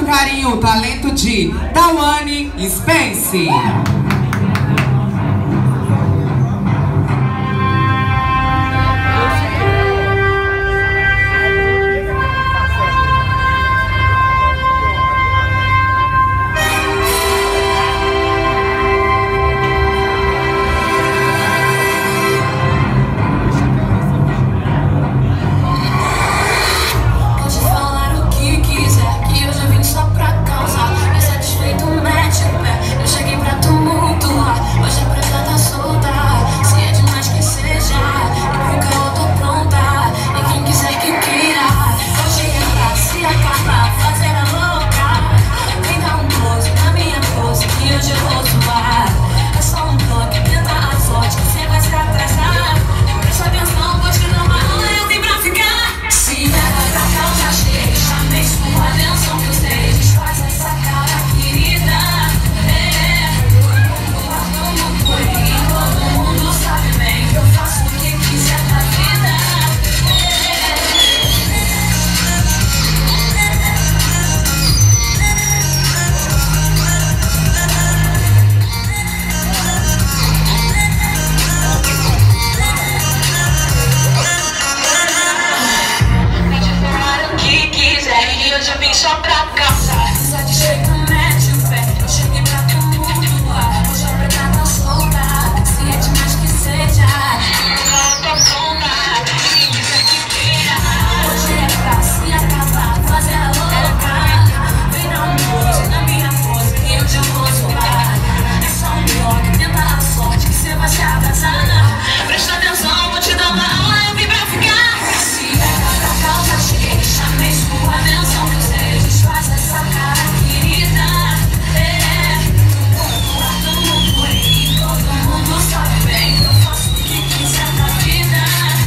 carinho o talento de Tawane Spence. Só pra causar, satisfeito mete o pé. Eu cheguei pra tumultuar. Hoje a pegada solta. Se é demais que seja, eu tô pronta. Quem quiser que queira. Hoje é pra se acabar, fazer a louca. Vem dar um beijo na minha pose que hoje eu vou zoar. É só um bloco, tenta a sorte que cê vai se atrasar. Presta atenção, vou te dar uma aula, eu vim pra ficar. Se é pra causa cheia, chamei sua atenção que eu sei. Faz essa cara querida, todo mundo por aí, todo mundo sabe bem. Eu faço o que quiser da vida.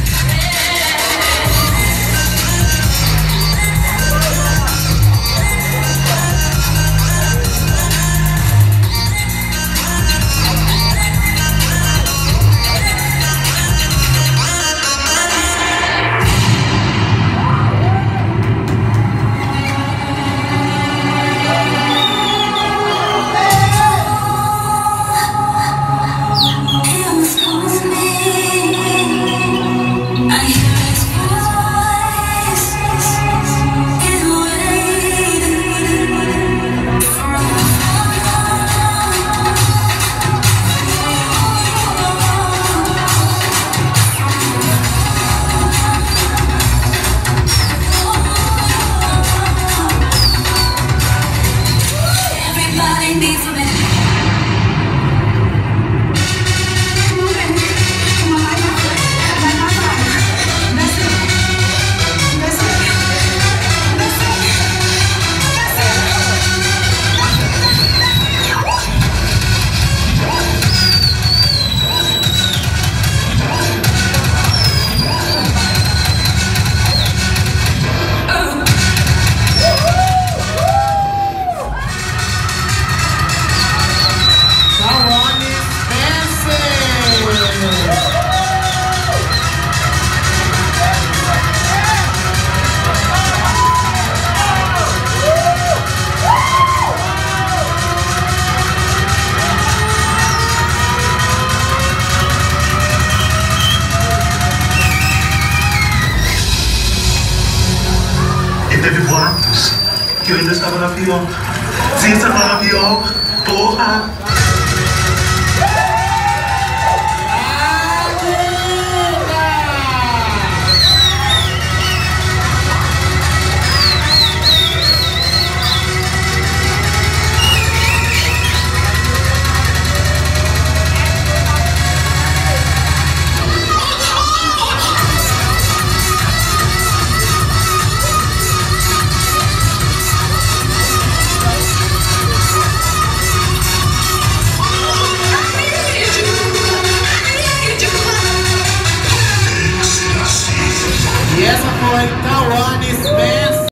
Teve boatos que eu ainda estava na pior. Sim, estava na pior. Porra!